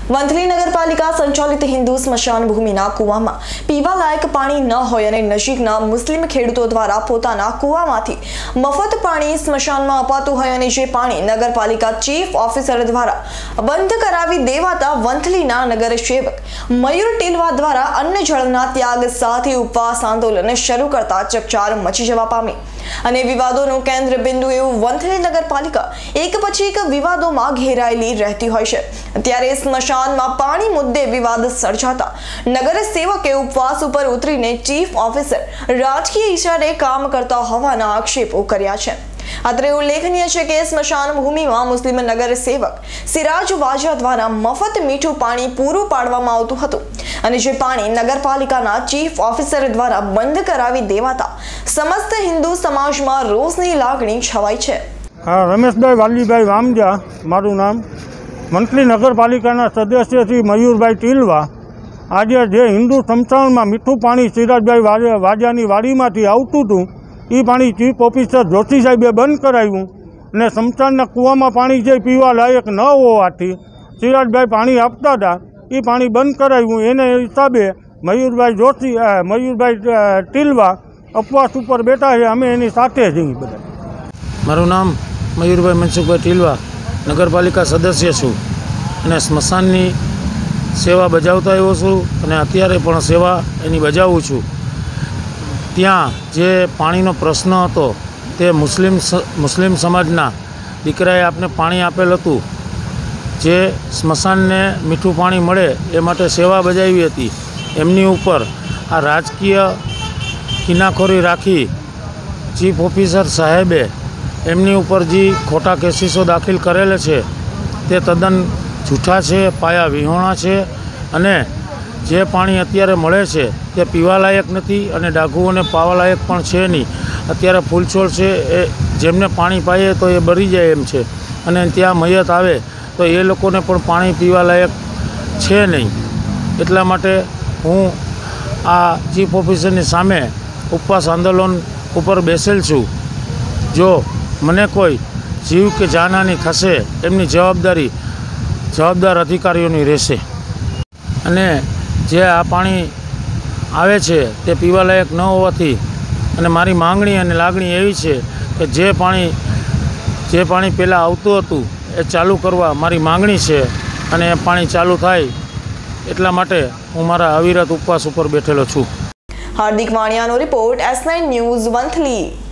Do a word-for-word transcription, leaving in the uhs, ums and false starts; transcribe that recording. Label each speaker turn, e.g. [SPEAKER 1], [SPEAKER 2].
[SPEAKER 1] वंथली नगरपालिका संचालित हिंदू स्मशान भूमिना कूવામાં પીવા લાયક પાણી ન હોય અને નજીકના મુસ્લિમ ખેડૂતો દ્વારા પોતાના કૂવામાંથી મફત પાણી સ્મશાનમાં અપાતું હોય અને જે પાણી નગરપાલિકા ચીફ ઓફિસર દ્વારા બંધ કરાવી દેવાતા વંથલીના નગર સેવક મયુર ટીલવા દ્વારા અન્ન જળના ત્યાગ સાથે ઉપવાસ આંદોલન શરૂ કરતા ચકચાર મચી જવા પામી અને વિવાદોનું કેન્દ્ર બિંદુ એવું વંથલી નગરપાલિકા એક પછી એક વિવાદોમાં ઘેરાયેલી રહેતી હોય છે। ત્યારે સ્મશાનમાં પાણી મુદ્દે વિવાદ સર્જાતા નગર સેવકે ઉપવાસ ઉપર ઉતરીને ચીફ ઓફિસર રાજકીય ઈશારે કામ કરતા હોવાના આક્ષેપો કર્યા છે। અત્રે ઉલ્લેખનીય છે કે સ્મશાન ભૂમિમાં મુસ્લિમ નગર સેવક સિરાજ વાજા દ્વારા મફત મીઠું પાણી પૂરું પાડવામાં આવતું હતું અને જે પાણી નગરપાલિકાના ચીફ ઓફિસર દ્વારા બંધ કરાવી દેવાતા સમસ્ત હિન્દુ સમાજમાં રોષની લાગણી છવાઈ છે।
[SPEAKER 2] હા, રમેશભાઈ વાલીભાઈ વામજા મારું નામ, મંથલી નગરપાલિકાના સદસ્ય શ્રી મયુરભાઈ ટીલવા। આજે જે હિન્દુ સ્મશાનમાં મીઠું પાણી સિરાજભાઈ વાજાની વાડીમાંથી આવતું હતું એ પાણી ચીફ ઓફિસર જોશી સાહેબે બંધ કરાવ્યું અને સ્મશાનના કૂવામાં પાણી જે પીવા લાયક ન હોવાથી સિરાજભાઈ પાણી આપતા હતા એ પાણી બંધ કરાવ્યું। એને હિસાબે મયુરભાઈ જોશી મયુરભાઈ ટીલવા ઉપવાસ ઉપર બેઠા છે, અમે એની સાથે છીએ બધા।
[SPEAKER 3] મારું નામ મયુરભાઈ મનસુખભાઈ ટીલવા, નગરપાલિકા સદસ્ય છું અને સ્મશાનની સેવા બજાવતા આવ્યો છું અને અત્યારે પણ સેવા એની બજાવું છું। ત્યાં જે પાણીનો પ્રશ્ન હતો તે મુસ્લિમ મુસ્લિમ સમાજના દીકરાએ આપને પાણી આપેલ હતું, જે સ્મશાનને મીઠું પાણી મળે એ માટે સેવા બજાવી હતી। એમની ઉપર આ રાજકીય કિનાખોરી રાખી ચીફ ઓફિસર સાહેબે એમની ઉપર જે ખોટા કેસીસો દાખલ કરેલા છે તે તદ્દન જૂઠા છે, પાયા વિહોણા છે અને જે પાણી અત્યારે મળે છે તે પીવાલાયક નથી અને ડાઘુઓને પાવાલાયક પણ છે નહીં। અત્યારે ફૂલછોડ છે એ જેમને પાણી પાઈએ તો એ બળી જાય એમ છે અને ત્યાં મયત આવે તો એ લોકોને પણ પાણી પીવાલાયક છે નહીં। એટલા માટે હું આ ચીફ ઓફિસરની સામે ઉપવાસ આંદોલન ઉપર બેસેલ છું। જો મને કોઈ જીવ કે જાનહાની થશે એમની જવાબદારી જવાબદાર અધિકારીઓની રહેશે અને જે આ પાણી આવે છે તે પીવાલાયક ન હોવાથી અને મારી માંગણી અને લાગણી એવી છે કે જે પાણી જે પાણી પહેલાં આવતું હતું એ ચાલુ કરવા મારી માંગણી છે અને એ પાણી ચાલુ થાય એટલા માટે હું મારા અવિરત ઉપવાસ ઉપર બેઠેલો છું।
[SPEAKER 1] હાર્દિક વાણિયાનો report, S nine news, Vanthali.